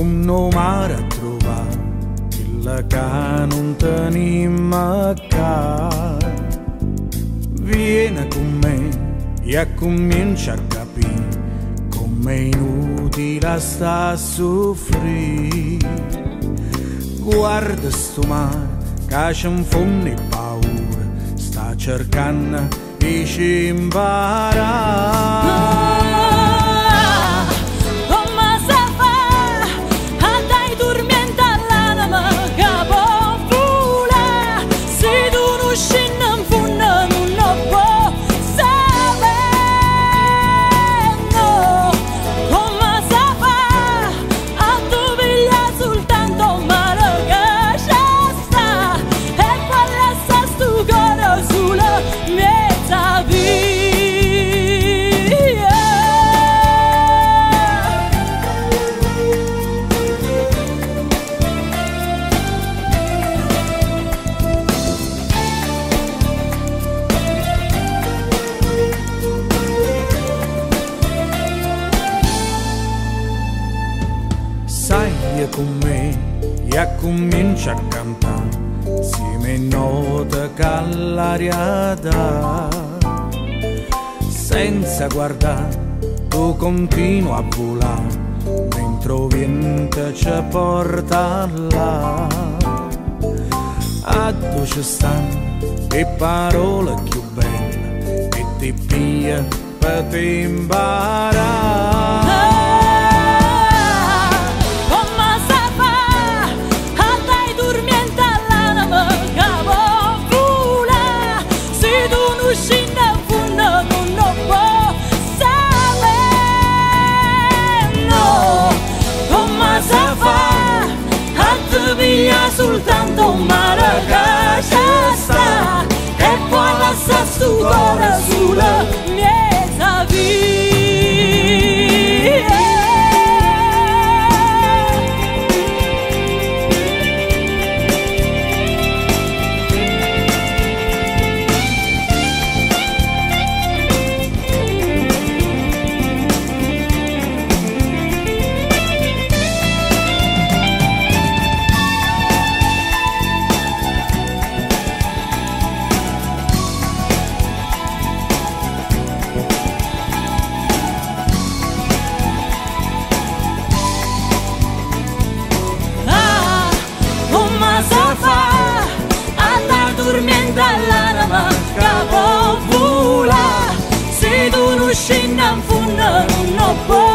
un mare a trovare il che non tenim qua. Vieni con me e comincia a capire come è inutile sta a soffrire. Guarda sto mare che ci infonde paura, sta cercando di ci imparare. Sai con me e comincia a cantare, insieme note che l'aria dà. Senza guardare, tu continua a volare, mentre il vento ci porta là. A dove ci stanno le parole più belle e ti pia per ti imparare. Soltanto un mare che ci sta e poi lascia sto cuore sulla mia vita. Dall'anima che può volare, se tu non scendi in fondo non può